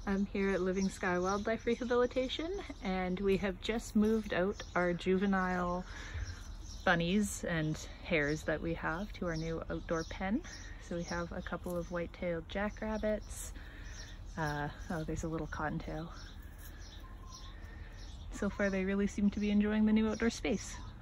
I'm here at Living Sky Wildlife Rehabilitation, and we have just moved out our juvenile bunnies and hares that we have to our new outdoor pen. So we have a couple of white-tailed jackrabbits. Oh, there's a little cottontail. So far they really seem to be enjoying the new outdoor space.